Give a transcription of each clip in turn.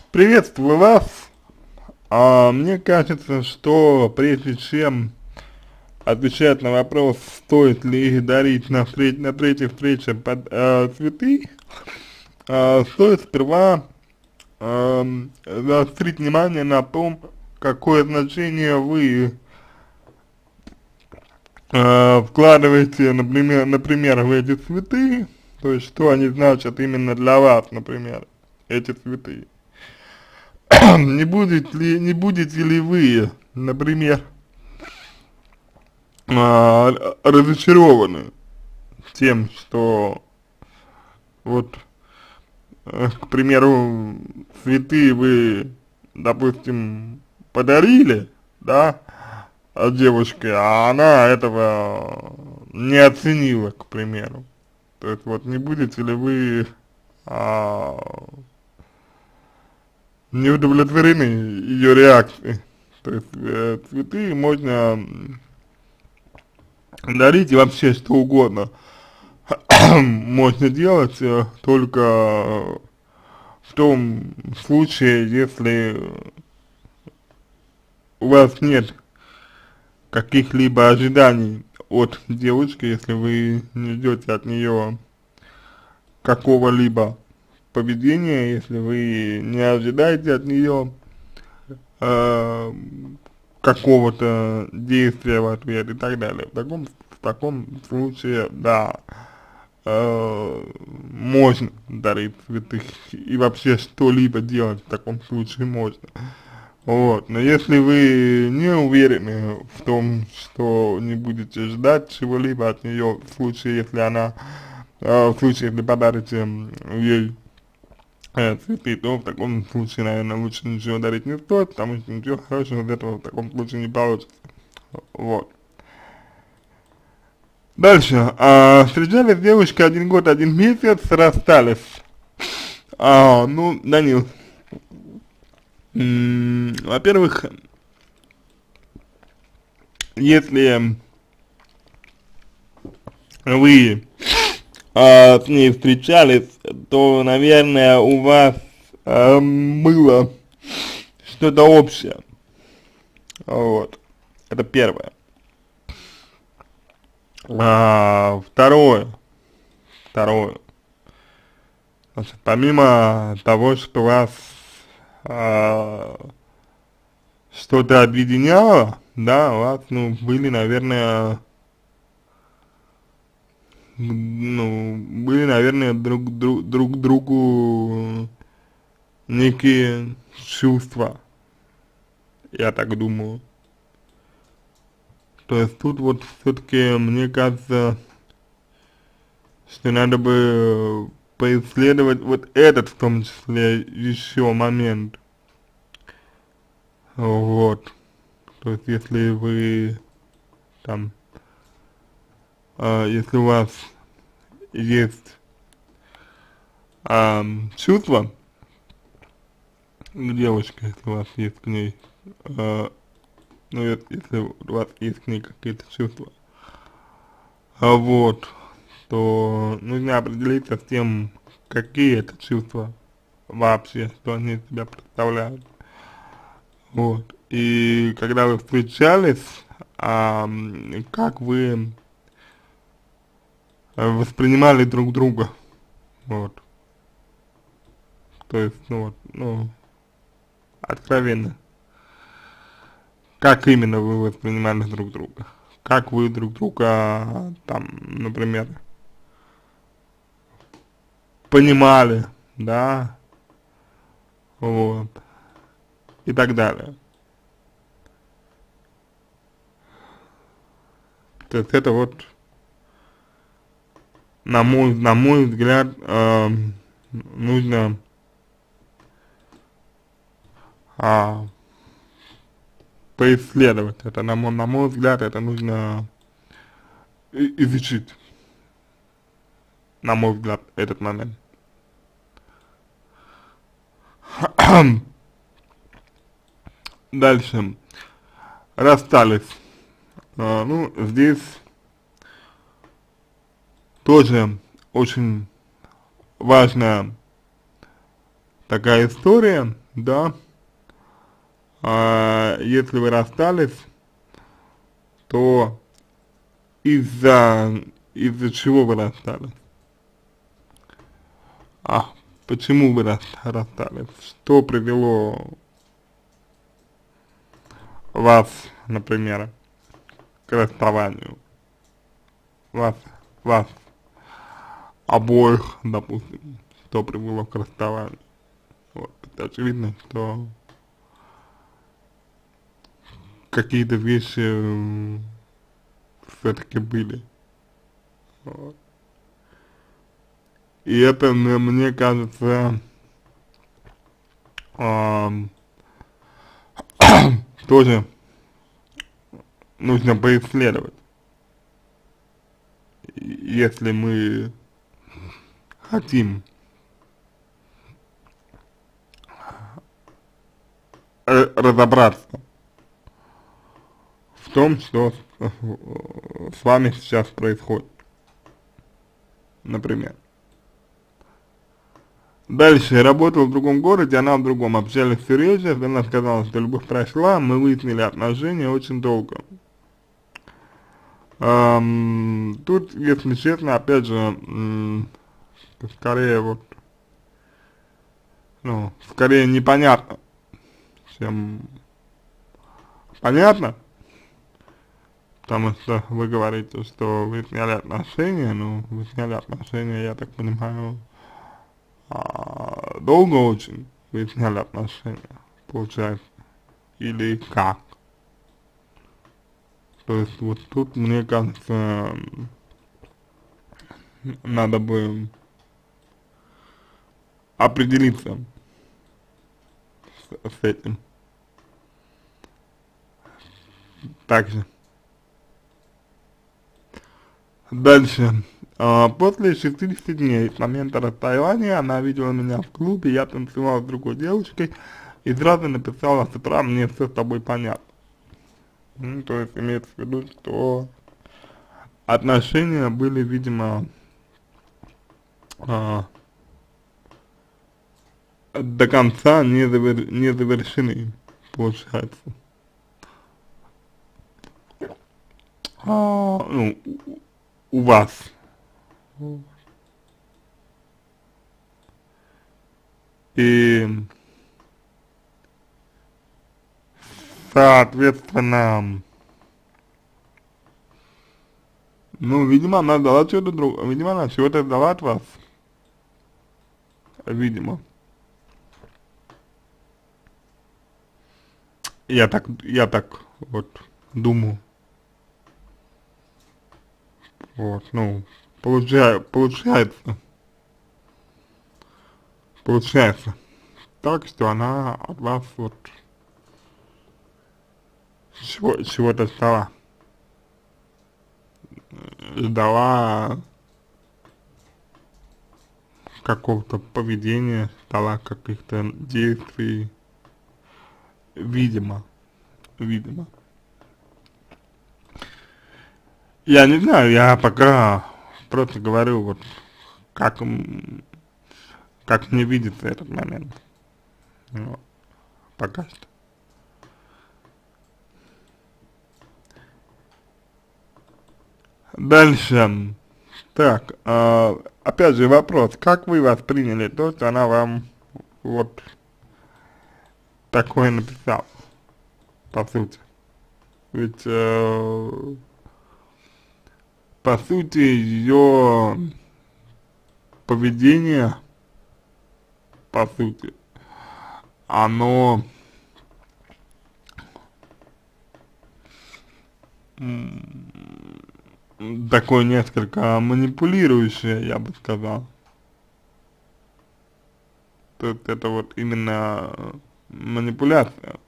Приветствую вас. Мне кажется, что прежде чем отвечать на вопрос, стоит ли дарить на третьей встрече цветы, стоит сперва заострить внимание на том, какое значение вы вкладываете, например, в эти цветы, то есть что они значат именно для вас, например, эти цветы. Не будете ли вы, например, разочарованы тем, что вот, к примеру, цветы вы, допустим, подарили, да, девушке, а она этого не оценила, к примеру. То есть вот не будете ли вы а, не удовлетворены ее реакцией? То есть цветы можно дарить и вообще что угодно можно делать, только в том случае, если у вас нет каких-либо ожиданий от девушки, если вы не ждете от нее какого-либо поведения, если вы не ожидаете от нее э, какого-то действия в ответ и так далее. В таком случае, да, можно дарить цветы и вообще что-либо делать в таком случае можно. Вот, но если вы не уверены в том, что не будете ждать чего-либо от нее в случае, если она, в случае, если подарите ей цветы, то в таком случае, наверное, лучше ничего дарить не стоит, потому что ничего хорошего из этого в таком случае не получится. Вот. Дальше. Встречались с девушкой 1 год, 1 месяц, расстались. Ну, Данил, во-первых, если вы с ней встречались, то, наверное, у вас было что-то общее. Вот. Это первое. Второе. Значит, помимо того, что вас что-то объединяло, да, у вас, ну, были, наверное, друг к другу некие чувства, я так думаю. То есть тут вот все-таки, мне кажется, что надо бы поисследовать вот этот в том числе еще момент. Вот. То есть если вы там, если у вас есть чувства к девушке, если у вас есть к ней, ну, если у вас есть к ней какие-то чувства, вот, то нужно определиться с тем, какие это чувства вообще, что они из себя представляют. Вот. И когда вы встречались, как вы воспринимали друг друга, вот. То есть, ну вот, ну, откровенно. Как именно вы воспринимали друг друга? Как вы друг друга, там, например, понимали, да, вот, и так далее. То есть это вот, на мой взгляд, нужно а, поисследовать. Это, на мой взгляд, это нужно изучить, на мой взгляд, этот момент. Дальше. Расстались. Ну, здесь тоже очень важная такая история, да, если вы расстались, то из-за чего вы расстались? А, почему вы расстались? Что привело вас, например, к расставанию? Вас, вас обоих, допустим, что привело к расставанию? Вот, это очевидно, что какие-то вещи все-таки были. Вот. И это, мне кажется, ам, тоже нужно поисследовать, если мы хотим разобраться в том, что с вами сейчас происходит, например. Дальше, я работал в другом городе, она в другом, общались все реже, она сказала, что любовь прошла, мы выяснили отношения очень долго. Тут, если честно, опять же, скорее вот, ну, скорее непонятно, чем понятно, потому что вы говорите, что вы сняли отношения, ну, вы сняли отношения, я так понимаю, долго очень вы сняли отношения, получается, или как? То есть вот тут, мне кажется, надо бы определиться с этим. Также. Дальше. После 60 дней с момента расставания она видела меня в клубе, я танцевал с другой девушкой и сразу написала с утра, мне все с тобой понятно. Ну, то есть имеется в виду, что отношения были, видимо, до конца не завершены, получается. Ну, у вас. И, соответственно, ну, видимо, она дала что-то другое, видимо, она чего-то дала от вас, видимо. Я так вот думаю. Вот, ну, получается так, что она от вас вот чего-то ждала какого-то поведения, ждала каких-то действий, видимо. Я не знаю, я пока просто говорю вот, как, как мне видится этот момент, вот, пока что. Дальше, так, опять же вопрос, как вы восприняли то, что она вам вот такое написала, по сути? Ведь, по сути, ее поведение, по сути, оно такое несколько манипулирующее, я бы сказал. То есть это вот именно манипуляция.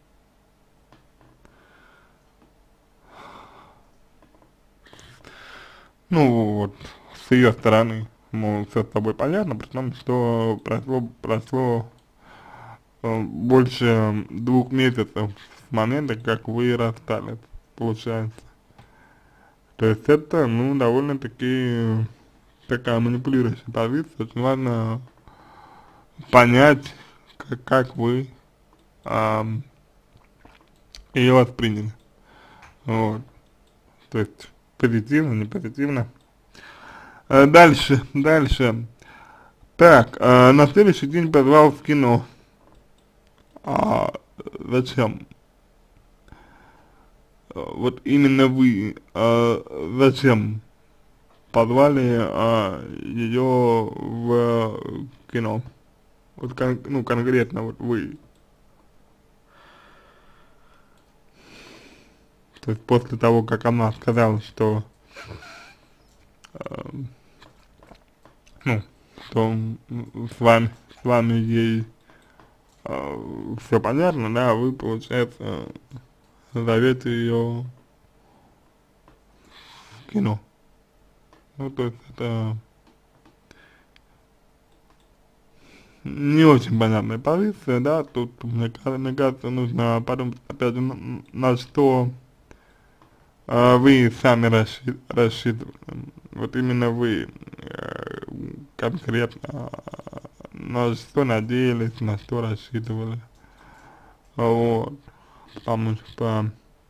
Ну вот, с ее стороны, мол, все с тобой понятно, при том, что прошло больше 2 месяцев с момента, как вы расстались, получается. То есть это, ну, довольно-таки такая манипулирующая позиция, очень важно понять, как вы ее восприняли. Вот. То есть позитивно, не позитивно. Дальше. Так, на следующий день позвал в кино. Зачем? Вот именно вы, зачем позвали ее в кино? Вот ну, конкретно вот вы. То есть после того, как она сказала, что, ну, что с вами ей все понятно, да, вы, получается, зовете ее в кино. Ну, то есть это не очень понятная позиция, да, тут, мне кажется, нужно подумать, опять же, на что вы сами рассчитывали. Вот именно вы конкретно на что надеялись, на что рассчитывали. Вот. Потому что,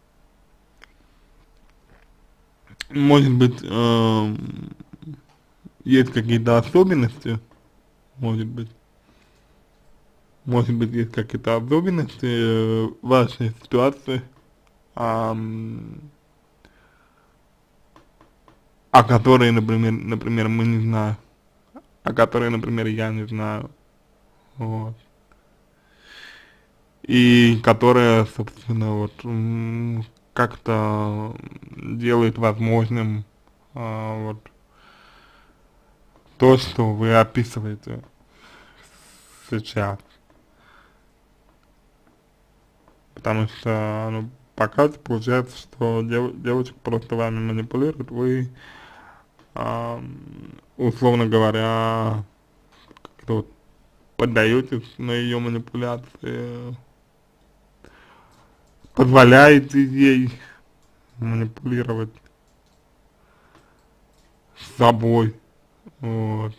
может быть, есть какие-то особенности, может быть, есть какие-то особенности вашей ситуации, о которой, например, мы не знаем, о которой, например, я не знаю, вот, и которая, собственно, вот, как-то делает возможным, вот, то, что вы описываете сейчас, потому что, ну, пока получается, что девочка просто вами манипулирует, вы, условно говоря, как-то вот поддаетесь на ее манипуляции, позволяете ей манипулировать собой, вот.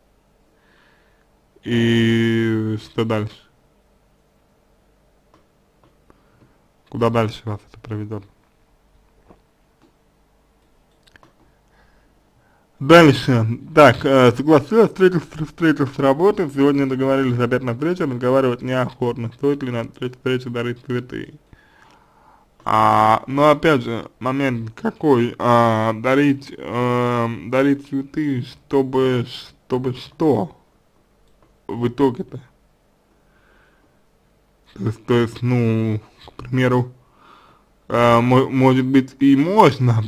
И что дальше? Куда дальше вас это приведет? Дальше. Так, согласилась встретиться с работы, сегодня договорились опять на встречу, разговаривать неохотно, стоит ли на встрече дарить цветы. Но опять же, момент какой, дарить цветы, чтобы что в итоге-то? То есть, ну, к примеру, может быть и можно,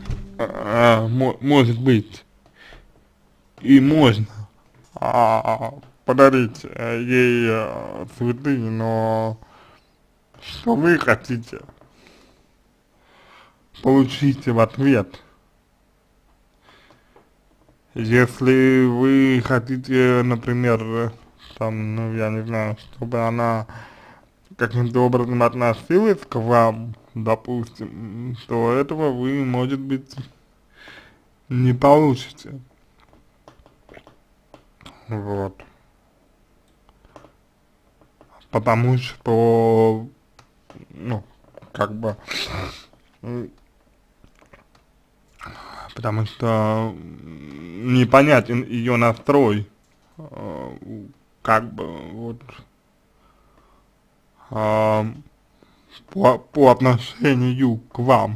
может быть и можно подарить ей цветы, но что вы хотите получить в ответ? Если вы хотите, например, там, ну, я не знаю, чтобы она каким-то образом относилась к вам, допустим, то этого вы, может быть, не получите. Вот. Потому что, ну, как бы, потому что непонятен ее настрой, как бы, вот, по отношению к вам,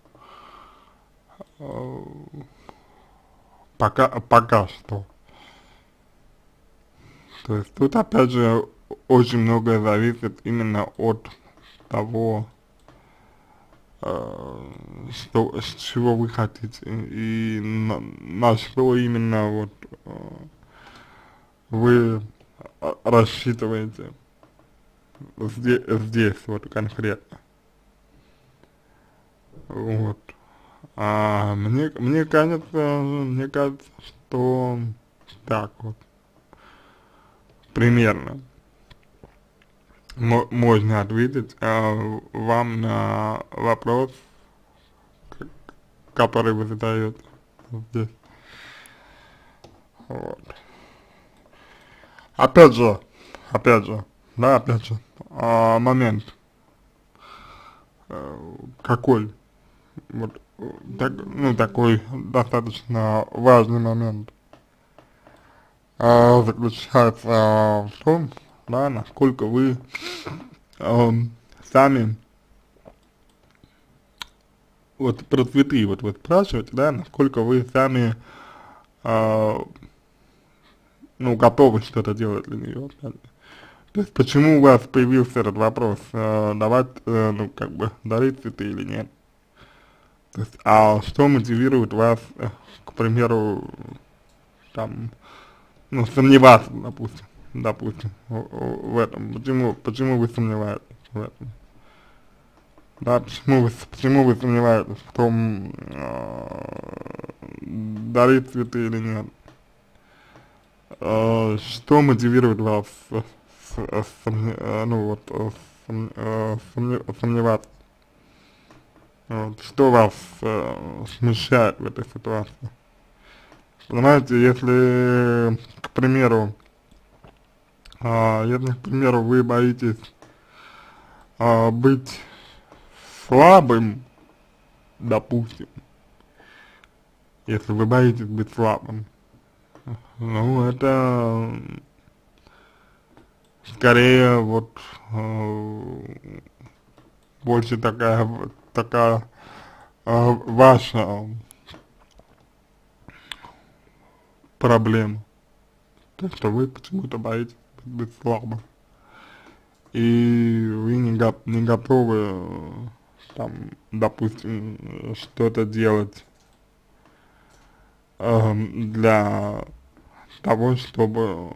пока что. То есть тут опять же очень многое зависит именно от того, с чего вы хотите и на что именно вот вы рассчитываете здесь вот конкретно. Вот. Мне кажется, что так вот примерно можно ответить вам на вопрос, который вы задаете здесь. Вот. Опять же, да, опять же, момент, какой, вот, так, ну, такой достаточно важный момент, заключается в том, да, насколько вы сами, вот про цветы, вот вы спрашиваете, да, насколько вы сами, а, ну, готовы что-то делать для нее. То есть, почему у вас появился этот вопрос, давать, ну, как бы, дарить цветы или нет? То есть, а что мотивирует вас, к примеру, там, ну, сомневаться, допустим, в этом? Почему вы сомневаетесь в этом? Да, почему вы сомневаетесь в том, дарить цветы или нет? Что мотивирует вас, ну вот, сомневаться? Вот, что вас смущает в этой ситуации? Понимаете, если, к примеру, вы боитесь быть слабым, допустим, если вы боитесь быть слабым, ну, это скорее вот больше такая ваша проблема, то, что вы почему-то боитесь быть слабым, и вы не готовы, там, допустим, что-то делать для того, чтобы,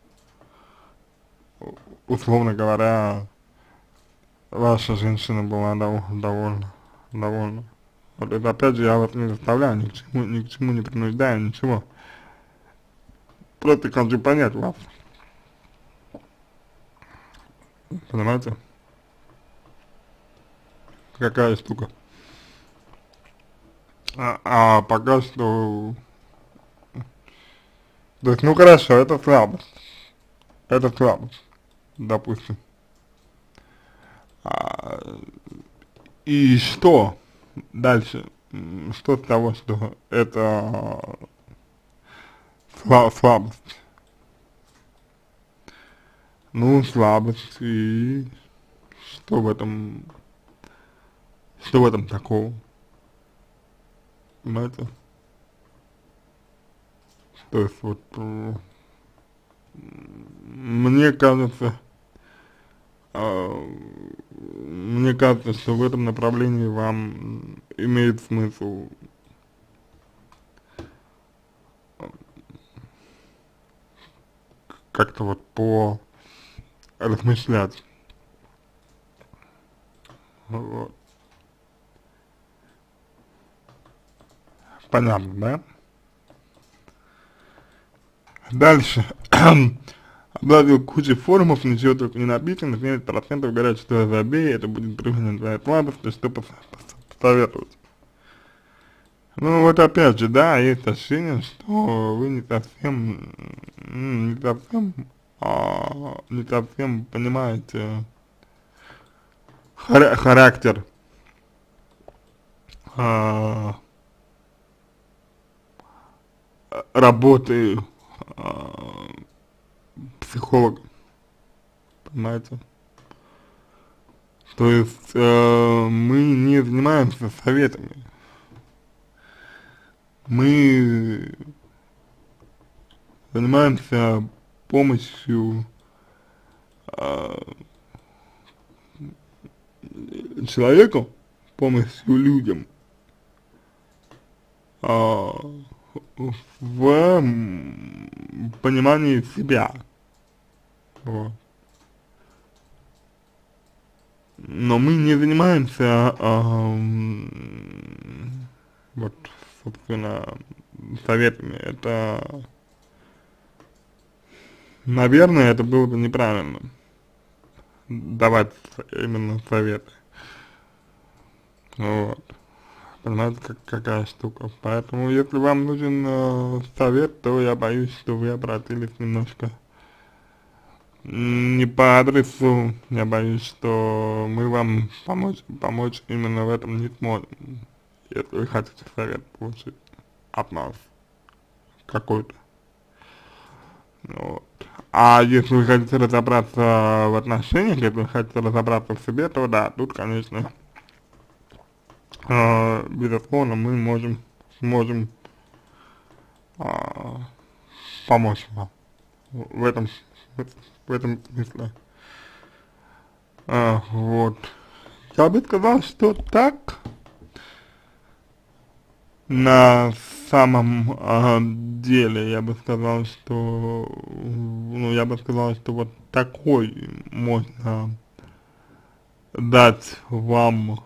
условно говоря, ваша женщина была довольна. Вот это опять же я вас не заставляю, ни к чему не принуждаю, ничего. Просто хочу понять вас, понимаете, какая штука. Пока что, то есть, ну хорошо, это слабость, допустим. А, и что дальше? Что с того, что это слабость? Ну, слабость, и что в этом, что в этом такого? Понимаете? То есть вот мне кажется, мне кажется, что в этом направлении вам имеет смысл как-то вот размышлять. Вот. Понятно, да? Дальше. Обладал кучей форумов, ничего только не написано, 70% говорят, что забей, это будет применять твоя слабость, и что посоветовать. Ну вот опять же, да, есть ощущение, что вы не совсем понимаете характер а, работы психолога, понимаете? То есть мы не занимаемся советами, мы занимаемся помощью человеку, помощью людям в понимании себя, вот. Но мы не занимаемся, вот, собственно, советами. Это, наверное, это было бы неправильно, давать именно советы. Вот. Понимаете, какая штука. Поэтому, если вам нужен совет, то я боюсь, что вы обратились немножко не по адресу, я боюсь, что мы вам помочь именно в этом не сможем, если вы хотите совет получить от нас какой-то. Вот. А если вы хотите разобраться в отношениях, если вы хотите разобраться в себе, то да, тут, конечно, безусловно, мы сможем а, помочь вам в этом, в этом смысле. Вот. Я бы сказал, что так, на самом деле, я бы сказал, что, ну, я бы сказал, что вот такой можно дать вам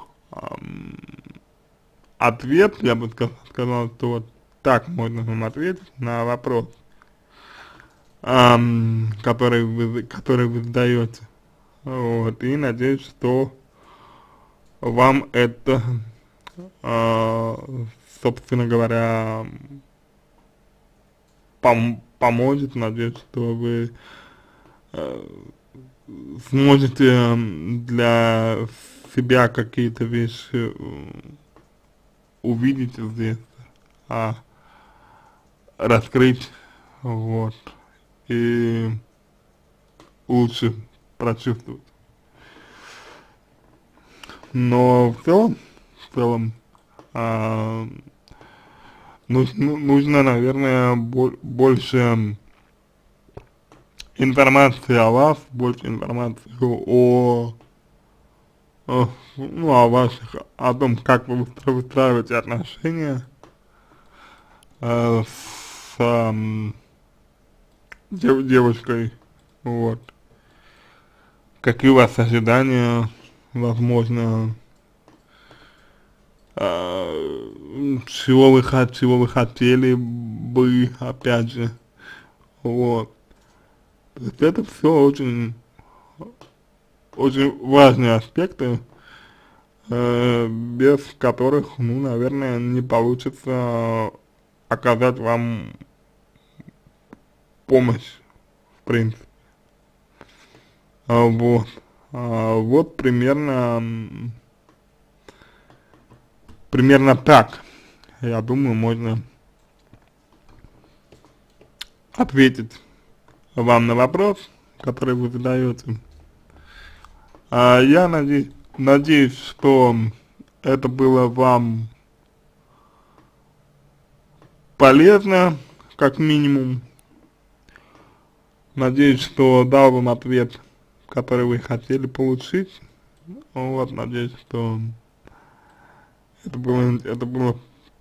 ответ, я бы сказал, что вот так можно вам ответить на вопрос, который вы задаете. Вот, и надеюсь, что вам это, собственно говоря, поможет. Надеюсь, что вы сможете для себя какие-то вещи увидеть здесь, раскрыть, вот, и лучше прочувствовать. Но в целом, нужно, наверное, больше информации о вас, больше информации ну, о ваших, о том, как вы выстраиваете отношения с девушкой, вот. Какие у вас ожидания, возможно, чего вы хотели бы, опять же, вот. То есть это все очень важные аспекты, без которых, ну, наверное, не получится оказать вам помощь, в принципе. Вот. Вот примерно так, я думаю, можно ответить вам на вопрос, который вы задаете. Я надеюсь, что это было вам полезно, как минимум. Надеюсь, что дал вам ответ, который вы хотели получить. Вот, надеюсь, что это было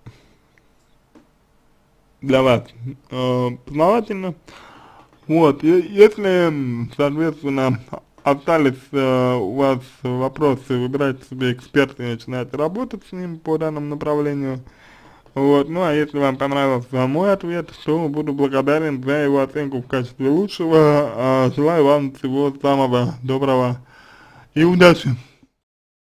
для вас познавательно. Вот, и если, соответственно, остались у вас вопросы, выбирайте себе эксперта и начинайте работать с ним по данному направлению. Вот, ну а если вам понравился мой ответ, то буду благодарен за его оценку в качестве лучшего. Желаю вам всего самого доброго и удачи!